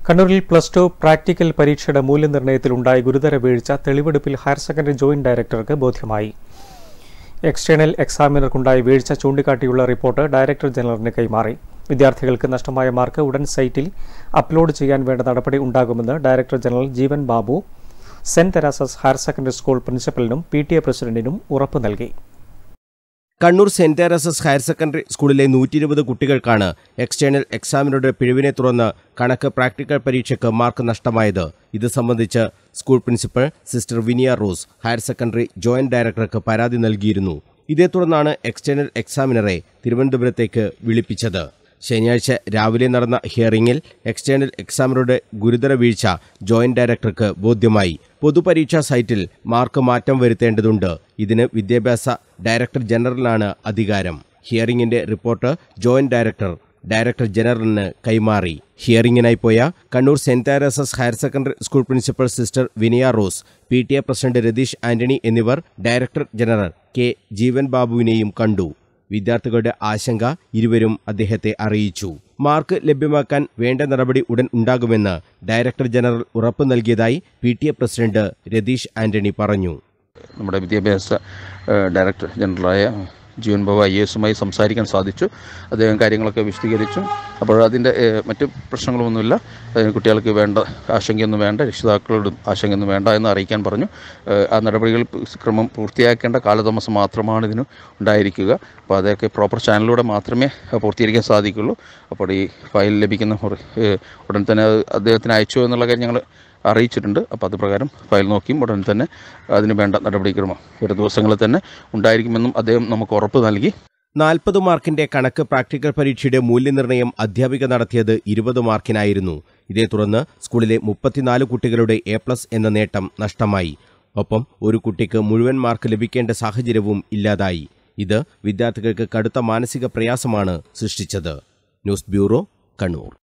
Kannuril +2 practical പരീക്ഷയുടെ മൂല്യനിർണ്ണയത്തിലുണ്ടായ ഗുരുതര വീഴ്ച തെളിവെടുപ്പിൽ ഹയർ സെക്കൻഡറി ജോയിന്റ് ഡയറക്ടർക്ക് ബോധ്യമായി. എക്സ്റ്റേണൽ എക്സാമിനർക്കുണ്ടായ വീഴ്ച ചൂണ്ടിക്കാട്ടിയുള്ള റിപ്പോർട്ട് ഡയറക്ടർ ജനറലിന് കൈമാറി. വിദ്യാർത്ഥികൾക്ക് നഷ്ടമായ മാർക്ക് ഉടൻ സൈറ്റിൽ അപ്ലോഡ് ചെയ്യാൻ വേണ്ട നടപടി ഉണ്ടാകുമെന്ന് director general Jeevan Babu Saint Teresa's higher secondary school പ്രിൻസിപ്പലിനും PTA പ്രസിഡന്റിനും ഉറപ്പ് നൽകി. Kannur Saint Teresa's higher secondary സ്കൂളിലെ 120 കുട്ടികൾക്കാണ് എക്സ്റ്റേണൽ എക്സാമിനറുടെ പിഴവിനെ തുടർന്ന് കണക്ക് പ്രാക്ടിക്കൽ പരീക്ഷയ്ക്ക് മാർക്ക് നഷ്ടമായത്. ഇത് സംബന്ധിച്ച് school principal sister Viniya Rose higher secondary joint ഡയറക്ടർക്ക് പരാതി നൽകിയിരുന്നു. ഇതേ തുടർന്നാണ് എക്സ്റ്റേണൽ എക്സാമിനറെ തിരുവനന്തപുരത്തേക്ക് വിളിപ്പിച്ചത്. ശനിയാഴ്ച രാവിലെ നടന്ന ഹിയറിംഗിൽ എക്സ്റ്റേണൽ എക്സാമിനറുടെ ഗുരുതര വീഴ്ച ജോയിന്റ് ഡയറക്ടർക്ക് ബോധ്യമായി. പൊതുപരീക്ഷാ സൈറ്റിൽ മാർക്ക് മാറ്റം വരുത്തേണ്ടതുണ്ട്. ഇതിന് വിദ്യാഭ്യാസ ഡയറക്ടർ ജനറലിനാണ് അധികാരം. ഹിയറിംഗിന്റെ റിപ്പോർട്ട് ജോയിന്റ് ഡയറക്ടർ ജനറലിന് കൈമാറി. ഹിയറിംഗിനായി പോയ Kannur Saint Teresa's higher secondary school principal sister Viniya Rose, PTA president Ratheesh Antony എന്നിവർ ഡയറക്ടർ ജനറൽ K. ജീവൻ ബാബുവിനെയും കണ്ടു. വിദ്യാർത്ഥികളുടെ ആശങ്ക ഇരുവരും അദ്ദേഹത്തെ അറിയിച്ചു. മാർക്ക് ലഭ്യമാക്കാൻ വേണ്ട നടപടി ഉടൻ ഉണ്ടാകുമെന്ന് ഡയറക്ടർ ജനറൽ ഉറപ്പ് നൽകിയതായി PTA പ്രസിഡന്റ് രതീഷ് ആന്റണി പറഞ്ഞു. നമ്മുടെ വിദ്യാഭ്യാസ ഡയറക്ടർ ജനറലായ ജീവൻ ബാബു IASുമായി സംസാരിക്കാൻ സാധിച്ചു. അദ്ദേഹം കാര്യങ്ങളൊക്കെ വിശദീകരിച്ചു. അപ്പോൾ അതിൻ്റെ മറ്റ് പ്രശ്നങ്ങളൊന്നുമില്ല. കുട്ടികൾക്ക് വേണ്ട ആശങ്കയൊന്നും വേണ്ട, രക്ഷിതാക്കളോടും ആശങ്കയൊന്നും വേണ്ട എന്ന് അറിയിക്കാൻ പറഞ്ഞു. ആ നടപടികൾ ക്രമം പൂർത്തിയാക്കേണ്ട കാലതാമസം മാത്രമാണ് ഇതിന് ഉണ്ടായിരിക്കുക. അപ്പോൾ അതൊക്കെ പ്രോപ്പർ ചാനലിലൂടെ മാത്രമേ പൂർത്തീകരിക്കാൻ സാധിക്കുള്ളൂ. അപ്പോൾ ഈ ഫയൽ ലഭിക്കുന്ന ഉടൻ തന്നെ അദ്ദേഹത്തിന് അയച്ചു എന്നുള്ള കാര്യം ഞങ്ങൾ അറിയിച്ചിട്ടുണ്ട്. അപ്പോൾ അതുപ്രകാരം ഫയൽ നോക്കിയും ഉടൻ തന്നെ അതിന് വേണ്ട നടപടിക്രമം ഒരു ദിവസങ്ങളിൽ തന്നെ ഉണ്ടായിരിക്കുമെന്നും അദ്ദേഹം നമുക്ക് ഉറപ്പ് നൽകി. 40 മാർക്കിന്റെ കണക്ക് പ്രാക്ടിക്കൽ പരീക്ഷയുടെ മൂല്യനിർണ്ണയം അധ്യാപിക നടത്തിയത് 20 മാർക്കിനായിരുന്നു. ഇതേ തുടർന്ന് സ്കൂളിലെ 34 കുട്ടികളുടെ A+ എന്ന നേട്ടം നഷ്ടമായി. ഒപ്പം ഒരു കുട്ടിക്ക് മുഴുവൻ മാർക്ക് ലഭിക്കേണ്ട സാഹചര്യവും ഇല്ലാതായി. ഇത് വിദ്യാർത്ഥികൾക്ക് കടുത്ത മാനസിക പ്രയാസമാണ് സൃഷ്ടിച്ചത്. News bureau, Kannur.